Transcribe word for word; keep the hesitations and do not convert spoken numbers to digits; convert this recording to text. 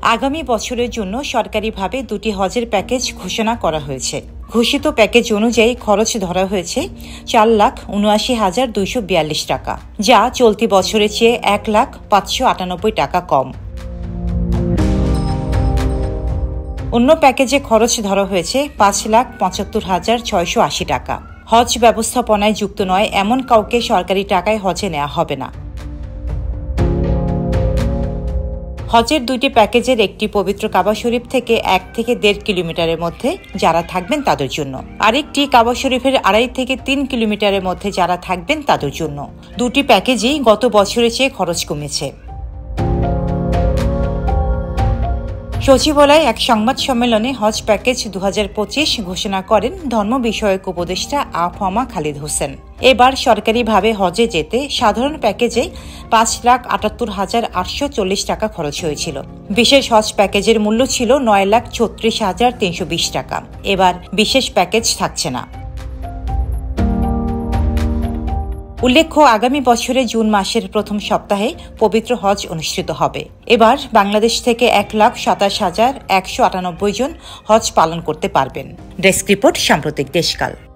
আগামী বছরের জন্য সরকারিভাবে দুটি হজের প্যাকেজ ঘোষণা করা হয়েছে। ঘোষিত প্যাকেজ অনুযায়ী খরচ ধরা হয়েছে চার লাখ উনআশি হাজার দুইশো বিয়াল্লিশ টাকা, যা চলতি বছরের চেয়ে এক লাখ পাঁচশো আটানব্বই টাকা কম। অন্য প্যাকেজে খরচ ধরা হয়েছে পাঁচ লাখ পঁচাত্তর হাজার ছয়শো আশি টাকা। হজ ব্যবস্থাপনায় যুক্ত নয় এমন কাউকে সরকারি টাকায় হজে নেওয়া হবে না। হজের দুইটি প্যাকেজের একটি পবিত্র কাবা শরীফ থেকে এক থেকে দেড় কিলোমিটারের মধ্যে যারা থাকবেন তাদের জন্য, আরেকটি কাবা শরীফের আড়াই থেকে তিন কিলোমিটারের মধ্যে যারা থাকবেন তাদের জন্য। দুটি প্যাকেজই গত বছরের চেয়ে খরচ কমেছে। সচিবালয়ে এক সংবাদ সম্মেলনে হজ প্যাকেজ দু হাজার পঁচিশ ঘোষণা করেন ধর্ম বিষয়ক উপদেষ্টা আফামা খালিদ হোসেন। এবার সরকারিভাবে হজে যেতে সাধারণ প্যাকেজে পাঁচ লাখ আটাত্তর হাজার আটশো চল্লিশ টাকা খরচ হয়েছিল। বিশেষ হজ প্যাকেজের মূল্য ছিল নয় লাখ ছত্রিশ হাজার তিনশো বিশ টাকা। এবার বিশেষ প্যাকেজ থাকছে না। উল্লেখ্য, আগামী বছরের জুন মাসের প্রথম সপ্তাহে পবিত্র হজ অনুষ্ঠিত হবে। এবার বাংলাদেশ থেকে এক লাখ সাতাশ হাজার একশো আটানব্বই জন হজ পালন করতে পারবেন। ডেস্ক রিপোর্ট সাম্প্রতিক দেশকাল।